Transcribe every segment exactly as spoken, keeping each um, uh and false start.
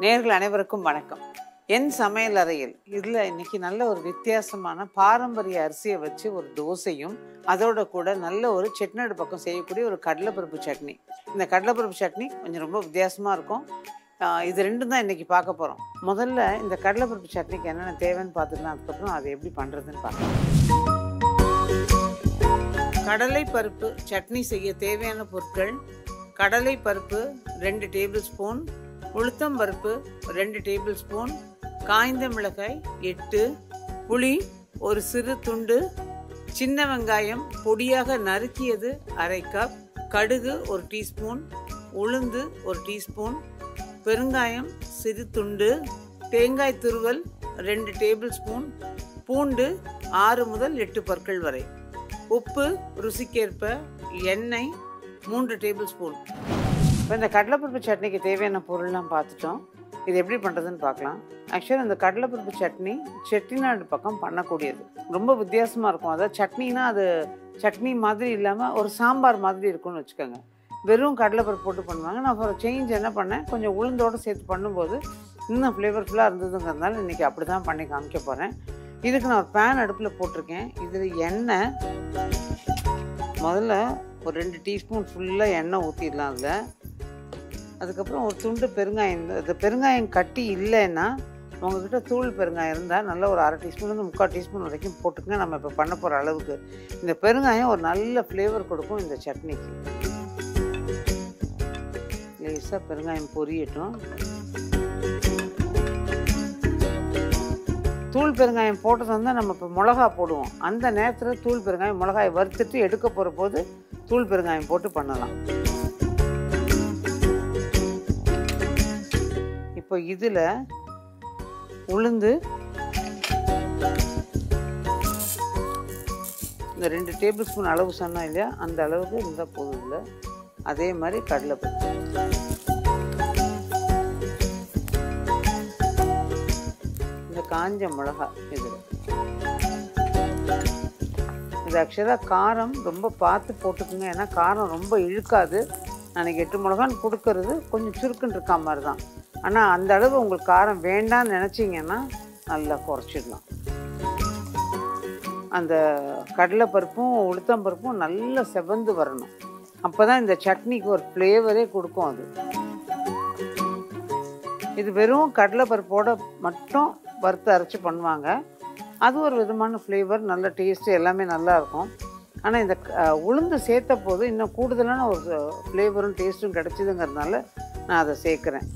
நேயர்கள் அனைவருக்கும் வணக்கம். என் சமையல் அறையில் இதில் இன்னைக்கு நல்ல ஒரு வித்தியாசமான பாரம்பரிய அரிசியை வச்சு ஒரு தோசையும் அதோட கூட நல்ல ஒரு செட்னடு பக்கம் செய்யக்கூடிய ஒரு கடலைப்பருப்பு சட்னி. இந்த கடலைப்பருப்பு சட்னி கொஞ்சம் ரொம்ப வித்தியாசமாக இருக்கும். இது ரெண்டும் தான் இன்றைக்கி பார்க்க போகிறோம். முதல்ல இந்த கடலைப்பருப்பு சட்னிக்கு என்னென்ன தேவைன்னு பார்த்துக்கலாம். அதுக்கப்புறம் அதை எப்படி பண்ணுறதுன்னு பார்க்கலாம். கடலை பருப்பு சட்னி செய்ய தேவையான பொருட்கள்: கடலை பருப்பு ரெண்டு டேபிள் ஸ்பூன், உளுத்தம் பருப்பு ரெண்டு டேபிள் ஸ்பூன், காய்ந்த மிளகாய் எட்டு, புளி ஒரு சிறு துண்டு, சின்ன வெங்காயம் பொடியாக நறுக்கியது அரை கப், கடுகு ஒரு டீஸ்பூன், உளுந்து ஒரு டீஸ்பூன், பெருங்காயம் சிறு துண்டு, தேங்காய் துருவல் ரெண்டு டேபிள் ஸ்பூன், பூண்டு ஆறு முதல் எட்டு பற்கள் வரை, உப்பு ருசிக்கேற்ப, எண்ணெய் மூன்று டேபிள் ஸ்பூன். இப்போ இந்த கடலைப்பருப்பு சட்னிக்கு தேவையான பொருள்லாம் பார்த்துட்டோம். இது எப்படி பண்ணுறதுன்னு பார்க்கலாம். ஆக்சுவலாக இந்த கடலைப்பருப்பு சட்னி செட்டிநாடு பக்கம் பண்ணக்கூடியது. ரொம்ப வித்தியாசமாக இருக்கும். அதாவது சட்னினா அது சட்னி மாதிரி இல்லாமல் ஒரு சாம்பார் மாதிரி இருக்கும்னு வச்சுக்கோங்க. வெறும் கடலைப்பருப்பு போட்டு பண்ணுவாங்க. நான் ஒரு சேஞ்ச் என்ன பண்ணேன், கொஞ்சம் உளுந்தோடு சேர்த்து பண்ணும்போது இன்னும் ஃப்ளேவர்ஃபுல்லாக இருந்ததுங்கிறதுனால இன்றைக்கி அப்படி தான் பண்ணி காமிக்க போகிறேன். இதுக்கு நான் ஒரு பேன் அடுப்பில் போட்டிருக்கேன். இதில் எண்ணெய் முதல்ல ஒரு ரெண்டு டீஸ்பூன் ஃபுல்லாக எண்ணெய் ஊற்றிடலாம். அதில் அதுக்கப்புறம் ஒரு துண்டு பெருங்காயம். இந்த பெருங்காயம் கட்டி இல்லைன்னா உங்கள்கிட்ட தூள் பெருங்காயம் இருந்தால் நல்லா ஒரு அரை டீஸ்பூன்லேருந்து முக்கால் டீஸ்பூன் வரைக்கும் போட்டுக்கங்க. நம்ம இப்போ பண்ண போகிற அளவுக்கு இந்த பெருங்காயம் ஒரு நல்ல ஃப்ளேவர் கொடுக்கும் இந்த சட்னிக்கு. லேசாக பெருங்காயம் பொரியட்டும். தூள் பெருங்காயம் போட்டது வந்து நம்ம இப்போ மிளகா போடுவோம். அந்த நேரத்தில் தூள் பெருங்காயம் மிளகாயை வறுத்துட்டு எடுக்க போகிற போது தூள் பெருங்காயம் போட்டு பண்ணலாம். இப்போ இதில் உளுந்து இந்த ரெண்டு டேபிள் ஸ்பூன் அளவு சொன்னோம் இல்லையா, அந்த அளவுக்கு இருந்தால் போதும். இல்லை அதே மாதிரி கடலைப்பருப்பு, இந்த காஞ்ச மிளகா, இதில் இது ஆக்சுவலாக காரம் ரொம்ப பார்த்து போட்டுக்குங்க. ஏன்னா காரம் ரொம்ப இழுக்காது. அன்றைக்கி எட்டு மிளகான்னு கொடுக்கறது கொஞ்சம் சுருக்குன்னு இருக்கா மாதிரி தான். ஆனால் அந்த அளவு உங்களுக்கு காரம் வேண்டான்னு நினச்சிங்கன்னா நல்லா குறைச்சிடலாம். அந்த கடலைப்பருப்பும் உளுத்தம் பருப்பும் நல்லா செவந்து வரணும். அப்போ தான் இந்த சட்னிக்கு ஒரு ஃப்ளேவரே கொடுக்கும். அது இது வெறும் கடலைப்பருப்போடு மட்டும் வறுத்து அரைச்சி பண்ணுவாங்க. அது ஒரு விதமான ஃப்ளேவர், நல்ல டேஸ்ட்டு, எல்லாமே நல்லாயிருக்கும். ஆனால் இந்த உளுந்து சேர்த்த போது இன்னும் கூடுதலான ஒரு ஃப்ளேவரும் டேஸ்ட்டும் கிடச்சிதுங்கிறதுனால நான் அதை சேர்க்குறேன்.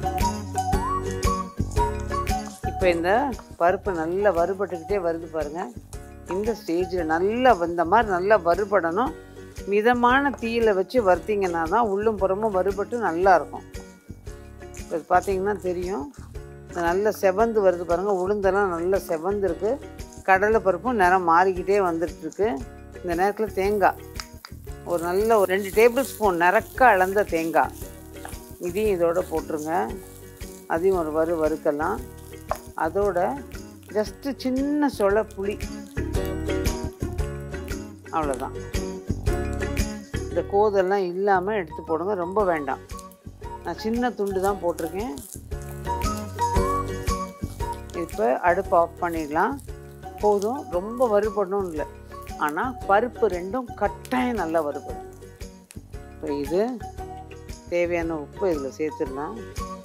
இப்போ இந்த பருப்பு நல்லா வறுபட்டுக்கிட்டே வருது பாருங்கள். இந்த ஸ்டேஜில் நல்லா இந்த மாதிரி நல்லா வறுபடணும். மிதமான தீயில் வச்சு வறுத்திங்கன்னா தான் உள்ளும் புறமும் வறுபட்டு நல்லாயிருக்கும். இப்போ பார்த்தீங்கன்னா தெரியும், நல்ல செவந்து வருது பாருங்கள். உளுந்தெல்லாம் நல்லா செவந்து இருக்குது. கடலை பருப்பும் நிறம் மாறிக்கிட்டே வந்துட்டுருக்கு. இந்த நேரத்தில் தேங்காய் ஒரு நல்ல ஒரு ரெண்டு டேபிள் ஸ்பூன் நிறக்க அளந்த தேங்காய் இதையும் இதோட போட்டுருங்க. அதையும் ஒரு வறு வறுக்கலாம். அதோட ஜஸ்ட்டு சின்ன சொல புளி, அவ்வளோதான். இந்த கோதெல்லாம் இல்லாமல் எடுத்து போடுங்க, ரொம்ப வேண்டாம். நான் சின்ன துண்டு தான் போட்டிருக்கேன். இப்போ அடுப்பு ஆஃப் பண்ணிடலாம். போதும், ரொம்ப வறுபடணும் இல்லை. ஆனால் பருப்பு ரெண்டும் கட்டாயம் நல்லா வறுபடும். இப்போ இது தேவையான உப்பு இதில் சேர்த்துடலாம்.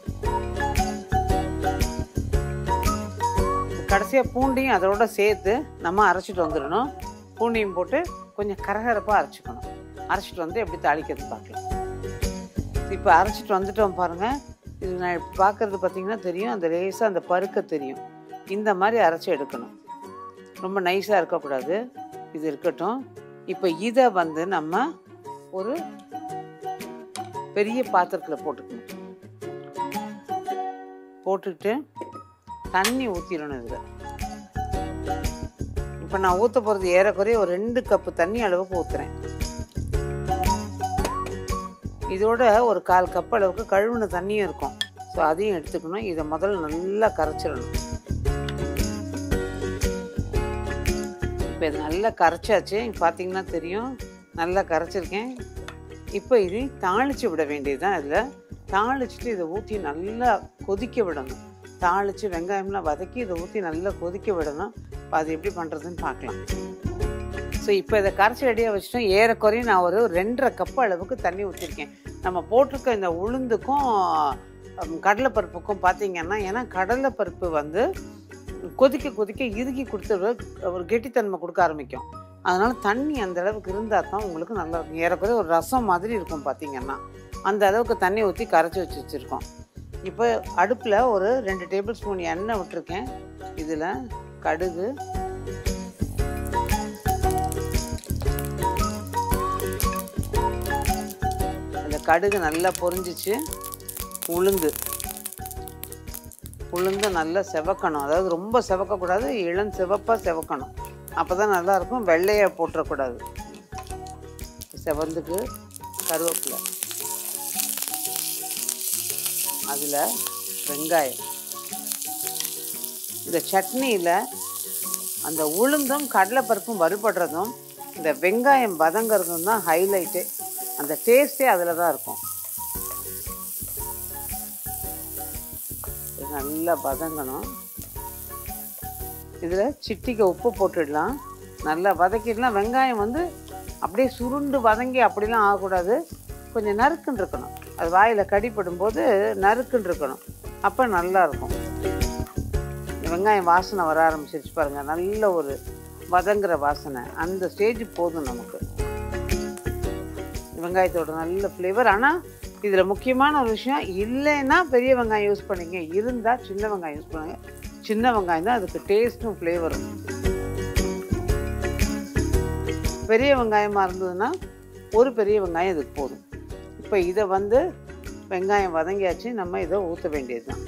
கடைசியாக பூண்டையும் அதோட சேர்த்து நம்ம அரைச்சிட்டு வந்துடணும். பூண்டையும் போட்டு கொஞ்சம் கரகரப்பாக அரைச்சிக்கணும். அரைச்சிட்டு வந்து எப்படி தாளிக்கிறது பார்க்கலாம். இப்போ அரைச்சிட்டு வந்துட்டோம் பாருங்கள். இது நான் இப்போ பார்க்குறது பார்த்திங்கன்னா தெரியும், அந்த லேசாக அந்த பருக்க தெரியும். இந்த மாதிரி அரைச்சி எடுக்கணும். ரொம்ப நைஸாக இருக்கக்கூடாது. இது இருக்கட்டும். இப்போ இதை வந்து நம்ம ஒரு பெரிய பாத்திரத்தில் போட்டுக்கணும். போட்டுக்கிட்டு தண்ணி ஊற்றிடணும். இதில் இப்போ நான் ஊற்ற போகிறது ஏறக்குறைய ஒரு ரெண்டு கப்பு தண்ணி அளவுக்கு ஊற்றுறேன். இதோட ஒரு கால் கப் அளவுக்கு கழுவுன தண்ணியும் இருக்கும். ஸோ அதையும் எடுத்துக்கணும். இதை முதல்ல நல்லா கரைச்சிடணும். இப்போ இது நல்லா கரைச்சாச்சு. பார்த்தீங்கன்னா தெரியும், நல்லா கரைச்சிருக்கேன். இப்போ இது தாளித்து விட வேண்டியது தான். இதில் தாளிச்சுட்டு இதை ஊற்றி நல்லா கொதிக்க விடணும். தாளித்து வெங்காயம்லாம் வதக்கி இதை ஊற்றி நல்லா கொதிக்க விடணும். அது எப்படி பண்ணுறதுன்னு பார்க்கலாம். ஸோ இப்போ இதை கரைச்சி ரெடியாக வச்சுட்டோம். ஏறக்குறையும் நான் ஒரு ரெண்டரை கப் அளவுக்கு தண்ணி ஊற்றிருக்கேன். நம்ம போட்டிருக்க இந்த உளுந்துக்கும் கடலைப்பருப்புக்கும் பார்த்திங்கன்னா, ஏன்னா கடலைப்பருப்பு வந்து கொதிக்க கொதிக்க இறுகி கொடுத்து ஒரு கெட்டித்தன்மை கொடுக்க ஆரம்பிக்கும். அதனால் தண்ணி அந்த அளவுக்கு இருந்தால் தான் உங்களுக்கு நல்லா இருக்கும். ஏறக்குறைய ஒரு ரசம் மாதிரி இருக்கும். பார்த்திங்கன்னா அந்த அளவுக்கு தண்ணி ஊற்றி கரைச்சி வச்சு வச்சுருக்கோம். இப்போ அடுப்பில் ஒரு ரெண்டு டேபிள் ஸ்பூன் எண்ணெய் விட்டுருக்கேன். இதில் கடுகு, அந்த கடுகு நல்லா பொரிஞ்சிச்சு. உளுந்து உளுந்து நல்லா செவக்கணும். அதாவது ரொம்ப செவக்கக்கூடாது, இளம் சிவப்பாக செவக்கணும். அப்போ தான் நல்லாயிருக்கும். வெள்ளையை போட்டுறக்கூடாது. செவந்துக்கு கருவேப்பிலை, அதில் வெங்காயம். இந்த சட்னியில் அந்த உளுந்தும் கடலைப்பருப்பும் வறுபடுறதும் இந்த வெங்காயம் வதங்கிறதும் தான் ஹைலைட்டு. அந்த டேஸ்ட்டே அதில் தான் இருக்கும். நல்லா வதங்கணும். இதில் சிட்டிக்கு உப்பு போட்டுடலாம். நல்லா வதக்கிடலாம். வெங்காயம் வந்து அப்படியே சுருண்டு வதங்கி அப்படிலாம் ஆகக்கூடாது. கொஞ்சம் நறுக்குன்னு இருக்கணும். அது வாயில் கடிப்படும் போது நறுக்குன்னு இருக்கணும். அப்போ நல்லாயிருக்கும். வெங்காயம் வாசனை வர ஆரம்பிச்சிருச்சு பாருங்கள். நல்ல ஒரு வதங்குற வாசனை. அந்த ஸ்டேஜ் போதும் நமக்கு. வெங்காயத்தோட நல்ல ஃப்ளேவர். ஆனால் இதில் முக்கியமான ஒரு விஷயம், இல்லைன்னா பெரிய வெங்காயம் யூஸ் பண்ணிங்க, இருந்தால் சின்ன வெங்காயம் யூஸ் பண்ணுங்க. சின்ன வெங்காயம் தான் அதுக்கு டேஸ்ட்டும் ஃப்ளேவரும். பெரிய வெங்காயமாக இருந்ததுன்னா ஒரு பெரிய வெங்காயம் இதுக்கு போதும். இப்போ இதை வந்து வெங்காயம் வதங்கியாச்சு. நம்ம இதை ஊற்ற வேண்டியது தான்.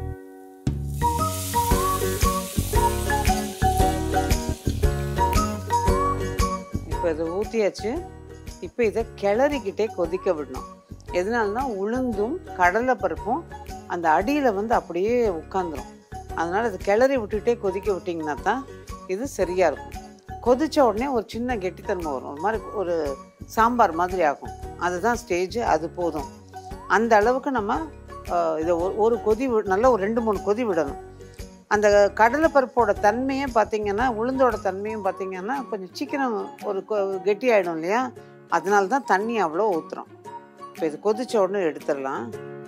இப்போ இதை ஊற்றியாச்சு. இப்போ இதை கிளறிக்கிட்டே கொதிக்க விடணும். எதனாலனா உளுந்தும் கடலைப்பருப்பும் அந்த அடியில் வந்து அப்படியே உட்காந்துரும். அதனால் இது கிளறி விட்டுக்கிட்டே கொதிக்க விட்டிங்கன்னா தான் இது சரியாக இருக்கும். கொதித்த உடனே ஒரு சின்ன கெட்டித்தன்மை வரும். ஒரு மாதிரி ஒரு சாம்பார் மாதிரி ஆகும். அதுதான் ஸ்டேஜ். அது போதும். அந்த அளவுக்கு நம்ம இதை ஒரு கொதி நல்லா ஒரு ரெண்டு மூணு கொதி விடணும். அந்த கடலைப்பருப்போட தன்மையே பார்த்திங்கன்னா, உளுந்தோட தன்மையும் பார்த்திங்கன்னா கொஞ்சம் சீக்கிரம் ஒரு கெட்டி ஆகிடும் இல்லையா? அதனால தான் தண்ணி அவ்வளோ ஊற்றுறோம். இப்போ இது கொதிச்ச உடனே எடுத்துடலாம்.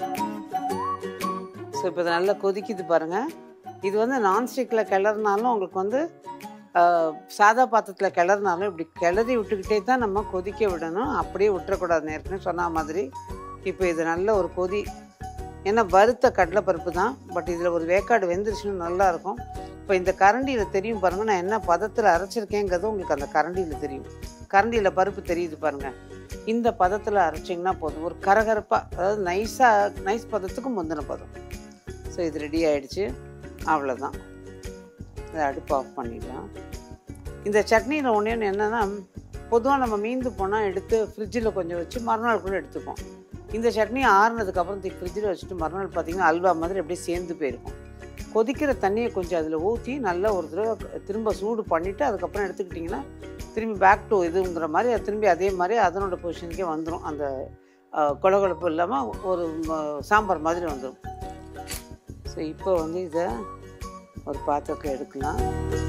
ஸோ இப்போ இது நல்லா கொதிக்குது பாருங்கள். இது வந்து நான்ஸ்டிக்கில் கிளறினாலும் உங்களுக்கு வந்து சாதா பாத்திரத்தில் கிளறினாலும் இப்படி கிளறி விட்டுக்கிட்டே தான் நம்ம கொதிக்க விடணும். அப்படியே விட்டுறக்கூடாது. ஏற்கனவே சொன்ன மாதிரி இப்போ இது நல்ல ஒரு கொதி. ஏன்னா வறுத்த கடலைப்பருப்பு தான், பட் இதில் ஒரு வேக்காடு வெந்துருச்சுன்னு நல்லாயிருக்கும். இப்போ இந்த கரண்டியில் தெரியும் பாருங்கள், நான் என்ன பதத்தில் அரைச்சிருக்கேங்கிறது உங்களுக்கு அந்த கரண்டியில் தெரியும். கரண்டியில் பருப்பு தெரியுது பாருங்கள். இந்த பதத்தில் அரைச்சிங்கன்னா போதும். ஒரு கரகரப்பாக, அதாவது நைஸாக, நைஸ் பதத்துக்கு முந்தின பதம். ஸோ இது ரெடி ஆகிடுச்சு. அவ்வளோதான். இதை அடுப்பு ஆஃப் பண்ணிடலாம். இந்த சட்னியில் ஒன்றே ஒன்று என்னென்னா, பொதுவாக நம்ம மீந்து போனால் எடுத்து ஃப்ரிட்ஜில் கொஞ்சம் வச்சு மறுநாள் கூட எடுத்துப்போம். இந்த சட்னி ஆறுனதுக்கப்புறம் தூக்கி ஃப்ரிட்ஜில் வச்சுட்டு மறுநாள் பார்த்திங்கன்னா அல்வா மாதிரி அப்படியே சேர்ந்து போயிருக்கும். கொதிக்கிற தண்ணியை கொஞ்சம் அதில் ஊற்றி நல்லா ஒரு தடவை திரும்ப சூடு பண்ணிவிட்டு அதுக்கப்புறம் எடுத்துக்கிட்டிங்கன்னா திரும்பி பேக் டு இதுங்கிற மாதிரி அது திரும்பி அதே மாதிரி அதனோட பொசிஷனுக்கே வந்துடும். அந்த கொலகொலப்பு இல்லாமல் ஒரு சாம்பார் மாதிரி வந்துடும். ஸோ இப்போ வந்து இதை ஒரு பாத்திரத்தில் எடுக்கலாம்.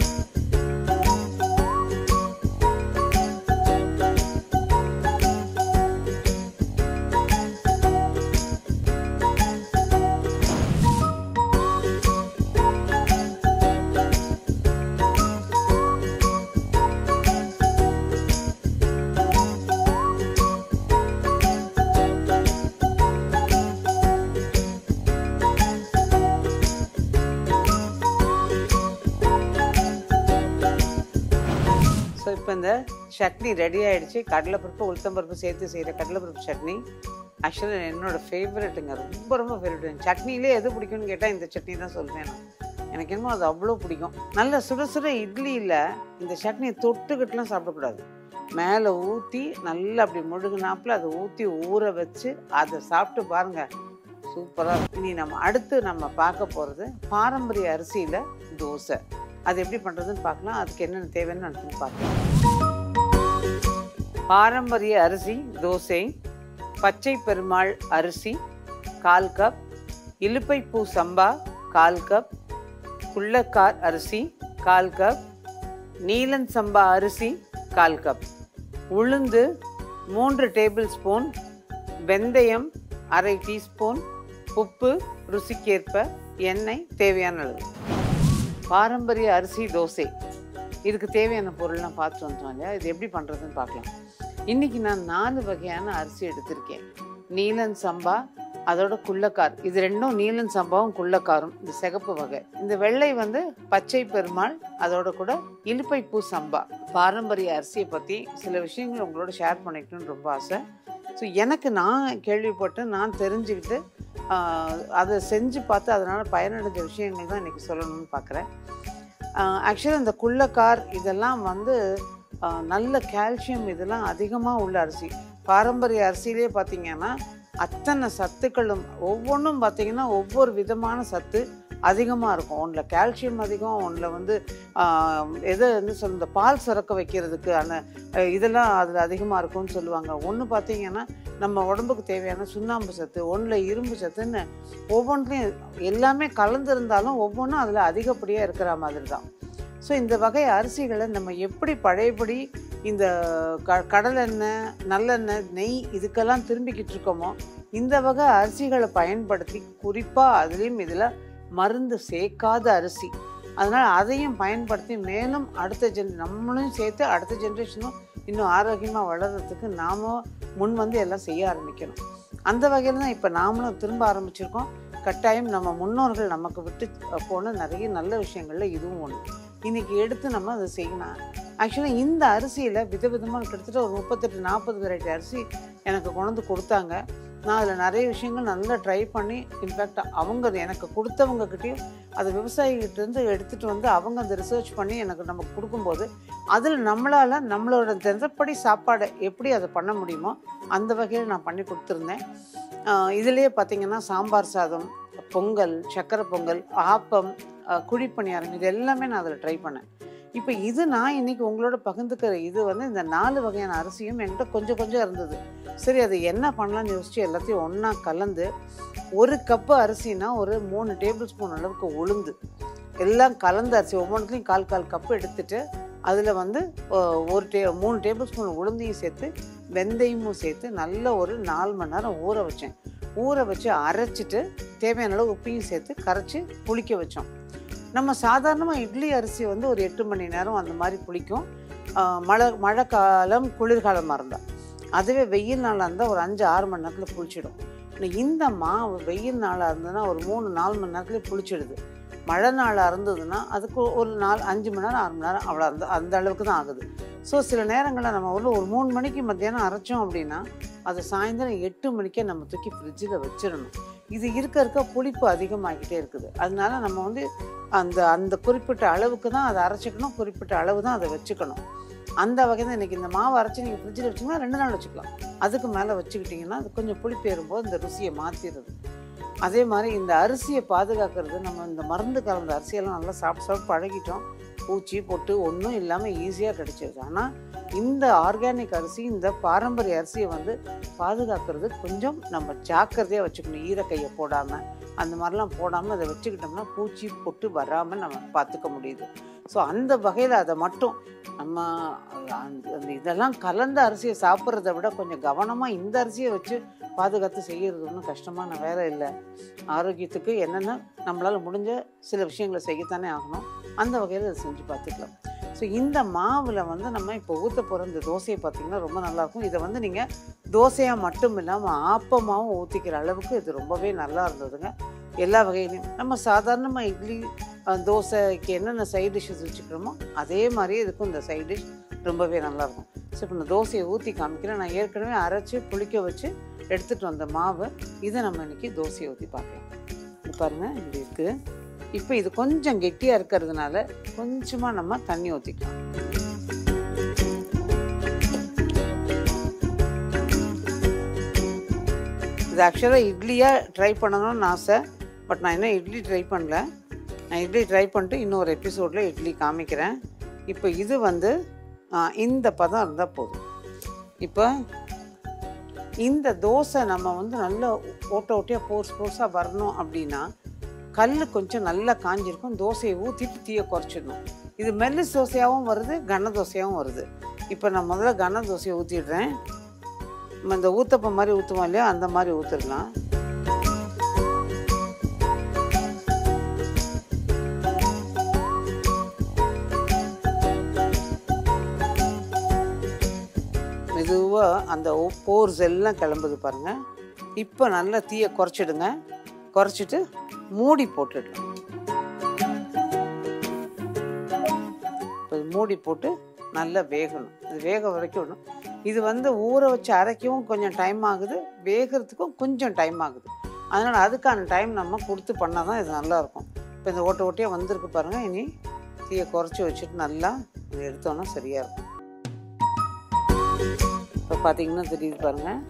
ஸோ இப்போ இந்த சட்னி ரெடி ஆகிடுச்சு. கடலைப்பருப்பு உளுத்தம்பருப்பு சேர்த்து செய்கிற கடலைப்பருப்பு சட்னி ஆக்சுவலாக என்னோடய ஃபேவரெட்டுங்க. ரொம்ப ரொம்ப ஃபேவரெட். சட்னிலே எது பிடிக்கும்னு கேட்டால் இந்த சட்னி தான் சொல்வேன் நான். எனக்கு என்னமோ அது அவ்வளோ பிடிக்கும். நல்ல சுட சுட இட்லியில் இந்த சட்னியை தொட்டுக்கிட்டுலாம் சாப்பிடக்கூடாது. மேலே ஊற்றி நல்லா அப்படி முழுகுனாப்பில் அதை ஊற்றி ஊற வச்சு அதை சாப்பிட்டு பாருங்கள், சூப்பராக. இனி நம்ம அடுத்து நம்ம பார்க்க போகிறது பாரம்பரிய அரிசியில் தோசை. அது எப்படி பண்ணுறதுன்னு பார்க்கலாம். அதுக்கு என்னென்ன தேவைன்னு நான் பார்க்கலாம். பாரம்பரிய அரிசி தோசை, பச்சை பெருமாள் அரிசி, கால் கப், இலுப்பைப்பூ சம்பா கால் கப், குள்ளக்கார் அரிசி கால் கப், நீலன் சம்பா அரிசி கால் கப், உளுந்து மூன்று டேபிள் ஸ்பூன், வெந்தயம் அரை டீஸ்பூன், உப்பு ருசிக்கேற்ப, எண்ணெய் தேவையான அளவு. பாரம்பரிய அரிசி தோசை இதுக்கு தேவையான பொருள்லாம் பார்த்து வந்துட்டோம் இல்லையா? இது எப்படி பண்ணுறதுன்னு பார்க்கலாம். இன்றைக்கி நான் நாலு வகையான அரிசி எடுத்திருக்கேன். நீலன் சம்பா, அதோட குள்ளக்கார், இது ரெண்டும் நீலன் சம்பாவும் குள்ளக்காரும், இந்த சிகப்பு வகை. இந்த வெள்ளை வந்து பச்சை பெருமாள், அதோட கூட இலுப்பைப்பூ சம்பா. பாரம்பரிய அரிசியை பற்றி சில விஷயங்கள் உங்களோட ஷேர் பண்ணிக்கணும்னு ரொம்ப ஆசை. ஸோ எனக்கு நான் கேள்விப்பட்டு நான் தெரிஞ்சுக்கிட்டு அதை செஞ்சு பார்த்து அதனால் பயனடைஞ்ச விஷயங்கள் தான் இன்றைக்கி சொல்லணும்னு பார்க்குறேன். ஆக்சுவலாக இந்த குள்ளக்கார் இதெல்லாம் வந்து நல்ல கால்சியம் இதெல்லாம் அதிகமாக உள்ள அரிசி. பாரம்பரிய அரிசியிலே பார்த்திங்கன்னா அத்தனை சத்துக்களும் ஒவ்வொன்றும் பார்த்திங்கன்னா ஒவ்வொரு விதமான சத்து அதிகமாக இருக்கும். ஒன்றில் கால்சியம் அதிகம், ஒன்றில் வந்து எதை வந்து சொல் இந்த பால் சுரக்க வைக்கிறதுக்கு அந்த இதெல்லாம் அதில் அதிகமாக இருக்கும்னு சொல்லுவாங்க. ஒன்று பார்த்திங்கன்னா நம்ம உடம்புக்கு தேவையான சுண்ணாம்பு சத்து, ஒன்றில் இரும்பு சத்துன்னு ஒவ்வொன்றுலையும் எல்லாமே கலந்துருந்தாலும் ஒவ்வொன்றும் அதில் அதிகப்படியாக இருக்கிற மாதிரி தான். ஸோ இந்த வகை அரிசிகளை நம்ம எப்படி பழையபடி இந்த க கடலெண்ணெய், நல்லெண்ணெய், நெய் இதுக்கெல்லாம் திரும்பிக்கிட்டு இருக்கோமோ இந்த வகை அரிசிகளை பயன்படுத்தி, குறிப்பாக அதுலேயும் இதில் மருந்து சேர்க்காத அரிசி, அதனால் அதையும் பயன்படுத்தி மேலும் அடுத்த ஜென் நம்மளும் சேர்த்து அடுத்த ஜென்ரேஷனும் இன்னும் ஆரோக்கியமாக வளர்கிறதுக்கு நாம் முன் வந்து எல்லாம் செய்ய ஆரம்பிக்கணும். அந்த வகையில் தான் இப்போ நாமளும் திரும்ப ஆரம்பிச்சிருக்கோம். கட்டாயம் நம்ம முன்னோர்கள் நமக்கு விட்டு போன நிறைய நல்ல விஷயங்களில் இதுவும் ஒன்று. இன்றைக்கி எடுத்து நம்ம அதை செய்யணும். ஆக்சுவலாக இந்த அரிசியில் விதவிதமாக கிட்டத்தட்ட ஒரு முப்பத்தெட்டு நாற்பது வெரைட்டி அரிசி எனக்கு கொண்டு கொடுத்தாங்க. நான் அதில் நிறைய விஷயங்கள் நல்லா ட்ரை பண்ணி, இன்ஃபேக்ட் அவங்க எனக்கு கொடுத்தவங்கக்கிட்டையும் அதை விவசாயிகிட்டேருந்து எடுத்துகிட்டு வந்து அவங்க அதை ரிசர்ச் பண்ணி எனக்கு நமக்கு கொடுக்கும்போது அதில் நம்மளால் நம்மளோட தினப்படி சாப்பாடை எப்படி அதை பண்ண முடியுமோ அந்த வகையில் நான் பண்ணி கொடுத்துருந்தேன். இதுலேயே பார்த்திங்கன்னா சாம்பார் சாதம், பொங்கல், சக்கரை பொங்கல், ஆப்பம், குழிப்பணியாரம், இது எல்லாமே நான் அதில் ட்ரை பண்ணேன். இப்போ இது நான் இன்றைக்கி உங்களோட பகிர்ந்துக்கிற இது வந்து இந்த நாலு வகையான அரிசியும் என்கிட்ட கொஞ்சம் கொஞ்சம் இருந்தது. சரி, அது என்ன பண்ணலான்னு யோசிச்சு எல்லாத்தையும் ஒன்றா கலந்து, ஒரு கப்பு அரிசினா ஒரு மூணு டேபிள் ஸ்பூன் அளவுக்கு உளுந்து எல்லாம் கலந்த அரிசி ஒவ்வொன்றுலையும் கால் கால் கப்பு எடுத்துகிட்டு அதில் வந்து ஒரு டே மூணு டேபிள் ஸ்பூன் உளுந்தையும் சேர்த்து வெந்தயமும் சேர்த்து நல்ல ஒரு நாலு மணி நேரம் ஊற வச்சேன். ஊற வச்சு அரைச்சிட்டு தேவையான அளவு உப்பையும் சேர்த்து கரைச்சி புளிக்க வச்சோம். நம்ம சாதாரணமாக இட்லி அரிசி வந்து ஒரு எட்டு மணி நேரம் அந்த மாதிரி புளிக்கும். மழை மழை காலம் குளிர்காலமாக இருந்தால், அதுவே வெயில் நாளாக இருந்தால் ஒரு அஞ்சு ஆறு மணி நேரத்தில் புளிச்சிடும். இந்த மாவு வெயில் நாளாக இருந்ததுன்னா ஒரு மூணு நாலு மணி நேரத்துலேயே புளிச்சிடுது. மழை நாளாக இருந்ததுன்னா அதுக்கு ஒரு நாலு அஞ்சு மணி நேரம் ஆறு மணி நேரம் அவ்வளோ அந்த அந்த அளவுக்கு தான் ஆகுது. ஸோ சில நேரங்களில் நம்ம ஒரு ஒரு மூணு மணிக்கு மத்தியானம் அரைச்சோம் அப்படின்னா அது சாயந்தரம் எட்டு மணிக்கே நம்ம தூக்கி ஃப்ரிட்ஜில் வச்சிடணும். இது இருக்க இருக்க புளிப்பு அதிகமாகிட்டே இருக்குது. அதனால நம்ம வந்து அந்த அந்த குறிப்பிட்ட அளவுக்கு தான் அதை அரைச்சிக்கணும், குறிப்பிட்ட அளவு தான் அதை வச்சுக்கணும். அந்த வகை தான் இன்றைக்கி இந்த மாவு அரைச்சி நீங்கள் ஃப்ரிட்ஜில் வச்சிங்கன்னா ரெண்டு நாள் வச்சுக்கலாம். அதுக்கு மேலே வச்சுக்கிட்டிங்கன்னா அது கொஞ்சம் புளிப்பு ஏறும்போது இந்த ருசியை மாற்றிடுது. அதே மாதிரி இந்த அரிசியை பாதுகாக்கிறது, நம்ம இந்த மருந்து கலந்த அரிசியெல்லாம் நல்லா சாப்பிட்டு சாப்பிட்டு பழகிட்டோம். பூச்சி பொட்டு ஒன்றும் இல்லாமல் ஈஸியாக கிடச்சிருது. ஆனால் இந்த ஆர்கானிக் அரிசி, இந்த பாரம்பரிய அரிசியை வந்து பாதுகாக்கிறது கொஞ்சம் நம்ம ஜாக்கிரதையாக வச்சுக்கணும். ஈரக்கையை போடாமல் அந்த மாதிரிலாம் போடாமல் அதை வச்சுக்கிட்டோம்னா பூச்சி பொட்டு வராமல் நம்ம பார்த்துக்க முடியுது. ஸோ அந்த வகையில் அதை மட்டும் நம்ம அந்த இதெல்லாம் கலந்த அரிசியை சாப்பிட்றத விட கொஞ்சம் கவனமாக இந்த அரிசியை வச்சு பாதுகாத்து செய்கிறது ஒன்றும் கஷ்டமான வேலை இல்லை. ஆரோக்கியத்துக்கு என்னென்ன நம்மளால் முடிஞ்ச சில விஷயங்களை செய்யத்தானே ஆகணும். அந்த வகையில் அதை செஞ்சு பார்த்துக்கலாம். ஸோ இந்த மாவில் வந்து நம்ம இப்போ ஊற்ற போகிற இந்த தோசையை பார்த்திங்கன்னா ரொம்ப நல்லாயிருக்கும். இதை வந்து நீங்கள் தோசையாக மட்டும் இல்லாமல் ஆப்பமாகவும் ஊற்றிக்கிற அளவுக்கு இது ரொம்பவே நல்லா இருந்ததுங்க. எல்லா வகையிலையும் நம்ம சாதாரணமாக இட்லி தோசைக்கு என்னென்ன சைட் டிஷ்ஷஸ் வச்சுக்கிறோமோ அதே மாதிரியே இதுக்கும் இந்த சைட் டிஷ் ரொம்பவே நல்லாயிருக்கும். ஸோ இப்போ நான் தோசையை ஊற்றி காமிக்கிறேன். நான் ஏற்கனவே அரைச்சி புளிக்க வச்சு எடுத்துகிட்டு வந்த மாவு, இதை நம்ம இன்றைக்கி தோசையை ஊற்றி பார்க்கலாம். இது பாருங்கள், இப்படி இருக்குது. இப்போ இது கொஞ்சம் கெட்டியாக இருக்கிறதுனால கொஞ்சமாக நம்ம தண்ணி ஊற்றிக்கலாம். இது ஆக்சுவலாக இட்லியாக ட்ரை பண்ணணும்னு ஆசை. பட் நான் இன்னும் இட்லி ட்ரை பண்ணல. நான் இட்லி ட்ரை பண்ணிட்டு இன்னொரு எபிசோடில் இட்லி காமிக்கிறேன். இப்போ இது வந்து இந்த பதம் இருந்தால் போதும். இப்போ இந்த தோசை நம்ம வந்து நல்லா ஓட்ட ஓட்டையாக போர்ஸ் போர்ஸாக வரணும் அப்படின்னா கல் கொஞ்சம் நல்லா காஞ்சிருக்கும். தோசையை ஊற்றிட்டு தீயை குறைச்சிடணும். இது மெல்லிஸ் தோசையாகவும் வருது, கன தோசையாகவும் வருது. இப்போ நான் முதல்ல கன தோசையை ஊற்றிடுறேன். நம்ம இந்த ஊத்தப்பம் மாதிரி ஊற்றுவோம் இல்லையா, அந்த மாதிரி ஊற்றிடலாம். மெதுவாக அந்த போர்ஸ் எல்லாம் கிளம்புது பாருங்கள். இப்போ நல்லா தீயை குறைச்சிடுங்க. குறைச்சிட்டு மூடி போட்டுடலாம். இப்போ மூடி போட்டு நல்லா வேகணும். இது வேக வரைக்கும் விடணும். இது வந்து ஊற வச்சு அரைக்கவும் கொஞ்சம் டைம் ஆகுது, வேகிறதுக்கும் கொஞ்சம் டைம் ஆகுது. அதனால் அதுக்கான டைம் நம்ம கொடுத்து பண்ணால் தான் இது நல்லாயிருக்கும். இப்போ இந்த ஓட்ட ஓட்டையாக வந்திருக்கு பாருங்கள். இனி தீயை குறைச்சி வச்சுட்டு நல்லா இது எடுத்தோன்னா சரியாக இருக்கும். இப்போ பார்த்தீங்கன்னா தெரியுது பாருங்கள்.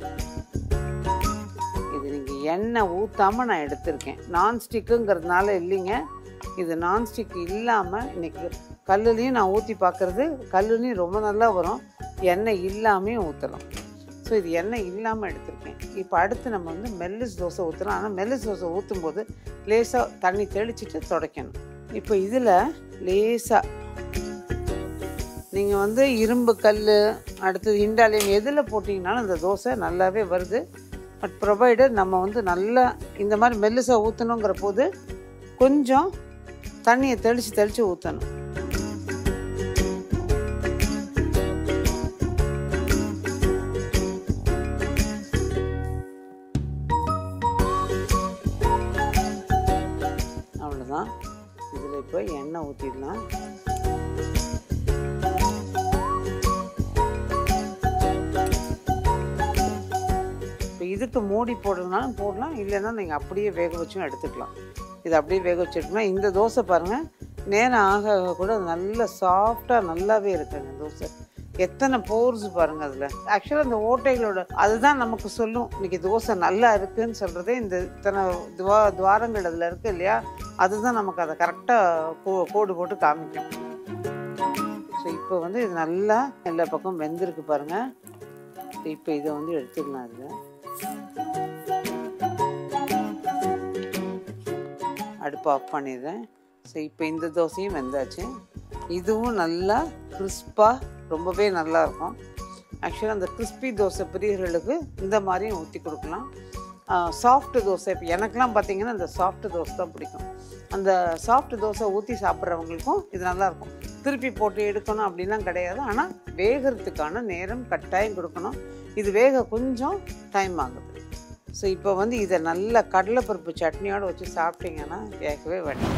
இது நீங்கள் எண்ணெய் ஊற்றாமல் நான் எடுத்திருக்கேன். நான்ஸ்டிக்குங்கிறதுனால இல்லைங்க, இது நான்ஸ்டிக் இல்லாமல் இன்றைக்கி கல்லுலேயும் நான் ஊற்றி பார்க்குறது, கல்லுலேயும் ரொம்ப நல்லா வரும். எண்ணெய் இல்லாமையும் ஊற்றலாம். ஸோ இது எண்ணெய் இல்லாமல் எடுத்திருக்கேன். இப்போ அடுத்து நம்ம வந்து மெல்லிஸ் தோசை ஊற்றலாம். ஆனால் மெல்லிஸ் தோசை ஊற்றும் போது லேசாக தண்ணி தெளிச்சிட்டு துடைக்கணும். இப்போ இதில் லேசாக நீங்கள் வந்து இரும்பு கல், அடுத்தது இண்டாலியம் எதில் போட்டிங்கனாலும் இந்த தோசை நல்லாவே வருது. பட் ப்ரொவைடர் நம்ம வந்து நல்லா இந்த மாதிரி மெல்லிசாக ஊற்றணுங்கிற போது கொஞ்சம் தண்ணியை தெளித்து தெளித்து ஊற்றணும். அவ்வளோதான். இதில் இப்போ எண்ணெய் ஊற்றிடலாம். இப்போ இதுக்கு மூடி போடுறதுனாலும் போடலாம், இல்லைன்னா நீங்கள் அப்படியே வேக வச்சும் எடுத்துக்கலாம். இது அப்படியே வேக வச்சுட்டோம்னா இந்த தோசை பாருங்கள், நேரம் ஆக ஆக கூட நல்லா சாஃப்டாக நல்லாவே இருக்குங்க தோசை. எத்தனை போர்ஸ் பாருங்கள் அதில். ஆக்சுவலாக இந்த ஓட்டைகளோட அதுதான் நமக்கு சொல்லும் இன்றைக்கி தோசை நல்லா இருக்குதுன்னு சொல்கிறதே. இந்த இத்தனை துவா துவாரங்கள் அதில் இருக்குது இல்லையா, அதுதான் நமக்கு அதை கரெக்டாக கோ கோடு போட்டு காமிக்கும். ஸோ இப்போ வந்து இது நல்லா எல்லா பக்கம் வெந்திருக்கு பாருங்கள். இப்போ இதை வந்து எடுத்துக்கலாம். அதில் அடுப்பு ஆஃப் பண்ணிடுறேன். ஸோ இப்போ இந்த தோசையும் வெந்தாச்சு. இதுவும் நல்லா கிறிஸ்பாக ரொம்பவே நல்லாயிருக்கும். ஆக்சுவலாக அந்த கிறிஸ்பி தோசை பிரியர்களுக்கு இந்த மாதிரியும் ஊற்றி கொடுக்கலாம். சாஃப்ட்டு தோசை இப்போ எனக்கெலாம் பார்த்திங்கன்னா இந்த சாஃப்ட்டு தோசை தான் பிடிக்கும். அந்த சாஃப்ட் தோசை ஊற்றி சாப்பிட்றவங்களுக்கும் இது நல்லாயிருக்கும். திருப்பி போட்டு எடுக்கணும் அப்படின்லாம் கிடையாது. ஆனால் வேகிறதுக்கான நேரம் கட்டாயம் கொடுக்கணும். இது வேக கொஞ்சம் டைம் ஆகுது. ஸோ இப்போ வந்து இதை நல்ல கடலைப்பருப்பு சட்னியோடு வச்சு சாப்பிட்டீங்கன்னா கேட்கவே வேண்டாம்.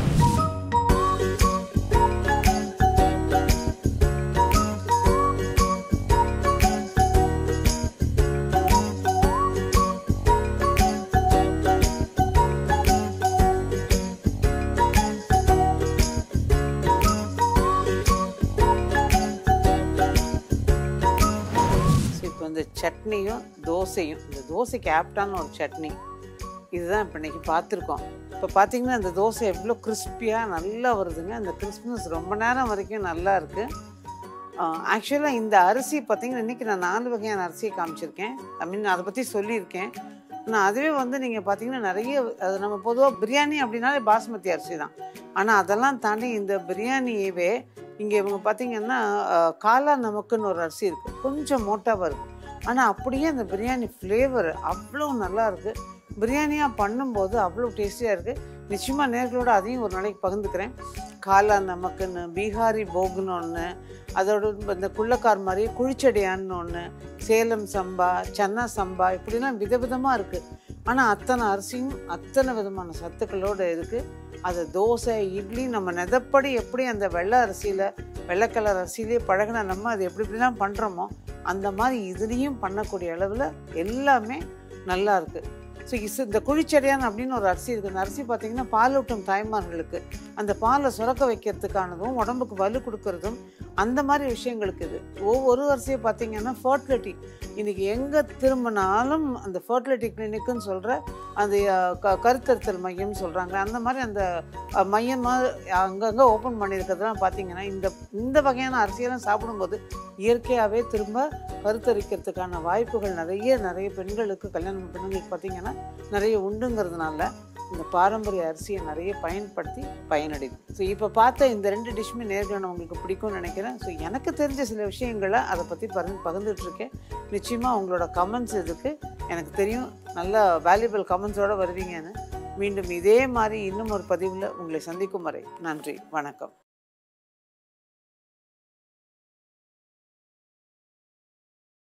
இந்த சட்னியும் தோசையும், இந்த தோசைக்கு ஆப்டான ஒரு சட்னி இதுதான் இப்போ இன்றைக்கி பார்த்துருக்கோம். இப்போ பார்த்திங்கன்னா இந்த தோசை எவ்வளோ கிறிஸ்பியாக நல்லா வருதுங்க. அந்த கிறிஸ்பினஸ் ரொம்ப நேரம் வரைக்கும் நல்லா இருக்குது. ஆக்சுவலாக இந்த அரிசி பார்த்திங்கன்னா இன்றைக்கி நான் நாலு வகையான அரிசியை காமிச்சிருக்கேன். ஐ மீன் அதை பற்றி சொல்லியிருக்கேன். ஆனால் அதுவே வந்து நீங்கள் பார்த்திங்கன்னா நிறைய அது நம்ம பொதுவாக பிரியாணி அப்படின்னாலே பாஸ்மதி அரிசி தான். ஆனால் அதெல்லாம் தாண்டி இந்த பிரியாணியவே இங்கே இவங்க பார்த்திங்கன்னா காலா நமக்குன்னு ஒரு அரிசி இருக்குது, கொஞ்சம் மோட்டாவாக இருக்குது. ஆனால் அப்படியே அந்த பிரியாணி ஃப்ளேவர் அவ்வளோ நல்லா இருக்குது. பிரியாணியாக பண்ணும்போது அவ்வளோ டேஸ்டியாக இருக்குது. நிச்சயமாக நேர்களோடு அதையும் ஒரு நாளைக்கு பகிர்ந்துக்கிறேன். காலா நமக்குன்னு, பீகாரி போகுன்னு ஒன்று, அதோட இந்த குள்ளக்கார் மாதிரி குழிச்சடியான்னு ஒன்று, சேலம் சம்பா, சன்னா சம்பா, இப்படிலாம் விதவிதமாக இருக்குது. ஆனால் அத்தனை அரிசியும் அத்தனை விதமான சத்துக்களோடு இருக்குது. அது தோசை, இட்லி நம்ம நெதப்படி எப்படி அந்த வெள்ளை அரிசியில் வெள்ளை கலர் அரிசியிலே பழகின நம்ம அது எப்படி இப்படிலாம் பண்ணுறோமோ அந்த மாதிரி இதுலேயும் பண்ணக்கூடிய அளவில் எல்லாமே நல்லா இருக்குது. ஸோ இஸ் இந்த குழிச்சடியான் அப்படின்னு ஒரு அரிசி இருக்குது. அந்த அரிசி பார்த்திங்கன்னா பாலூட்டும் தாய்மார்களுக்கு அந்த பாலை சுரக்க வைக்கிறதுக்கானதும் உடம்புக்கு வலு கொடுக்கறதும் அந்த மாதிரி விஷயங்களுக்கு இது. ஒவ்வொரு வரிசையை பார்த்தீங்கன்னா ஃபர்டிலிட்டி இன்றைக்கி எங்கே திரும்பினாலும் அந்த ஃபர்டிலிட்டி கிளினிக்குன்னு சொல்கிற அந்த க கருத்தரித்தல் மையம்னு சொல்கிறாங்க. அந்த மாதிரி அந்த மையமாக அங்கங்கே ஓப்பன் பண்ணியிருக்கிறதுலாம் பார்த்தீங்கன்னா இந்த இந்த வகையான அரிசியெல்லாம் சாப்பிடும்போது இயற்கையாகவே திரும்ப கருத்தரிக்கிறதுக்கான வாய்ப்புகள் நிறைய நிறைய பெண்களுக்கு கல்யாணம் பெண்களுக்கு பார்த்திங்கன்னா நிறைய உண்டுங்கிறதுனால இந்த பாரம்பரிய அரிசியை நிறைய பயன்படுத்தி பயனடையும். ஸோ இப்போ பார்த்த இந்த ரெண்டு டிஷ்ஷுமே நேர்காண உங்களுக்கு பிடிக்கும்னு நினைக்கிறேன். ஸோ எனக்கு தெரிஞ்ச சில விஷயங்களை அதை பற்றி பகிர்ந்து பகிர்ந்துட்டுருக்கேன். நிச்சயமாக உங்களோட கமெண்ட்ஸ் இதுக்கு எனக்கு தெரியும் நல்ல வேல்யூபிள் கமெண்ட்ஸோடு வருவீங்கன்னு. மீண்டும் இதே மாதிரி இன்னும் ஒரு பதிவில் உங்களை சந்திக்கும் வரை நன்றி, வணக்கம்.